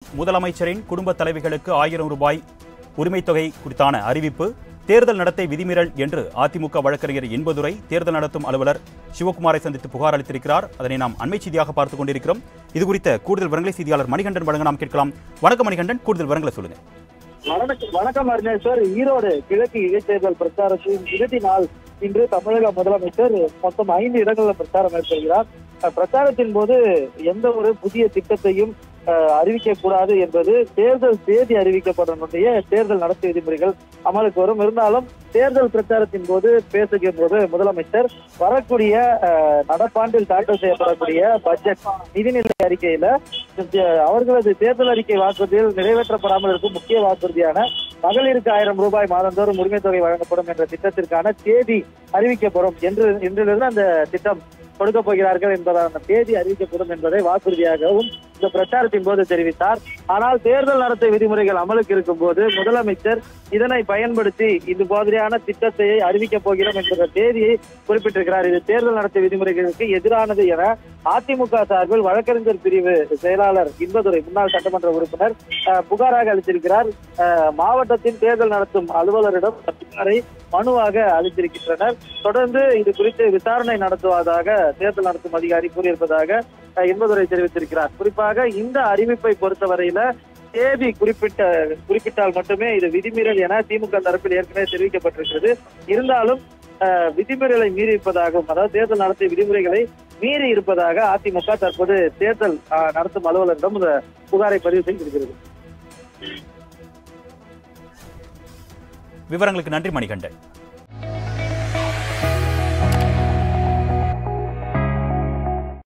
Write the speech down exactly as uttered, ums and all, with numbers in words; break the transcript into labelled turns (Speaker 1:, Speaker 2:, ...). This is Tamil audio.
Speaker 1: முதலமைச்சரின் குடும்ப தலைவிகளுக்கு ஆயிரம் ரூபாய் உரிமைத் தொகை குறித்தான அறிவிப்பு தேர்தல் நடத்தை விதிமீறல் என்று அதிமுக வழக்கறிஞர் இன்பதுரை தேர்தல் நடத்தும் அலுவலர் சிவகுமாரை சந்தித்து புகார் அளித்திருக்கிறார். அதனை நாம் அண்மை செய்தியாக பார்த்துக் கொண்டிருக்கிறோம். இது குறித்த கூடுதல் விவரங்களை செய்தியாளர் மணிகண்டன் வழங்க நாம் கேட்கலாம். வணக்கம் மணிகண்டன், கூடுதல் விவரங்களை சொல்லுங்க.
Speaker 2: வணக்கம் அருணேஸ்வர். ஈரோடு கிழக்கு இடைத்தேர்தல் பிரச்சாரத்தின் இறுதி நாள் இன்று தமிழக முதலமைச்சர் மொத்தம் ஐந்து இடங்களில் பிரச்சாரம் மேற்கொள்கிறார். பிரச்சாரத்தின் போது எந்த ஒரு புதிய திட்டத்தையும் அறிவிக்க கூடாது என்பது தேர்தல் தேதி அறிவிக்கப்படனுடைய தேர்தல் நடத்தை விதிமுறைகள் அமலுக்கு வரும். இருந்தாலும் தேர்தல் பிரச்சாரத்தின் போது பேசுகிற போது முதலமைச்சர் வரக்கூடிய நடப்பாண்டில் தாக்கல் செய்யப்படக்கூடிய பட்ஜெட் நிதிநிலை அறிக்கையில அவர்களது தேர்தல் அறிக்கை வாக்குறுதியில் நிறைவேற்றப்படாமல் இருக்கும் முக்கிய வாக்குறுதியான மகளிருக்கு ஆயிரம் ரூபாய் மாதந்தோறும் உரிமைத் தொகை வழங்கப்படும் என்ற திட்டத்திற்கான தேதி அறிவிக்கப்படும் என்று இன்றிலிருந்து அந்த திட்டம் கொடுக்க போகிறார்கள் என்பதான தேதி அறிவிக்கப்படும் என்பதை வாக்குறுதியாகவும் இந்த பிரச்சாரத்தின் போது தெரிவித்தார். ஆனால் தேர்தல் நடத்தை விதிமுறைகள் அமலுக்கு இருக்கும் போது முதலமைச்சர் இதனை பயன்படுத்தி இது மாதிரியான திட்டத்தை அறிவிக்கப் போகிறோம் என்ற தேதியை குறிப்பிட்டிருக்கிறார். இது தேர்தல் நடத்தை விதிமுறைகளுக்கு எதிரானது என அதிமுக சார்பில் வழக்கறிஞர் பிரிவு செயலாளர் இன்பதுரை முன்னாள் சட்டமன்ற உறுப்பினர் புகாராக அளித்திருக்கிறார். மாவட்டத்தின் தேர்தல் நடத்தும் அலுவலரிடம் புகாரை மனுவாக அளித்திருக்கின்றனர். தொடர்ந்து இது குறித்து விசாரணை நடத்துவதாக தேர்தல் நடத்தும் அதிகாரி கூறியிருப்பதாக இன்பதுரை தெரிவித்திருக்கிறார். குறிப்பாக இந்த அறிவிப்பை பொறுத்தவரையில தேதி குறிப்பிட்ட குறிப்பிட்டால் மட்டுமே இது விதிமீறல் என திமுக தரப்பில் ஏற்கனவே தெரிவிக்கப்பட்டிருக்கிறது. இருந்தாலும் விதிமீறலை மீறி இருப்பதாகவும், அதாவது தேர்தல் நடத்தை விதிமுறைகளை மீறி இருப்பதாக அதிமுக தற்போது தேர்தல் நடத்தும் அலுவலரிடம் இந்த புகாரை பதிவு செய்திருக்கிறது.
Speaker 1: விவரங்களுக்கு நன்றி மணிகண்டன்.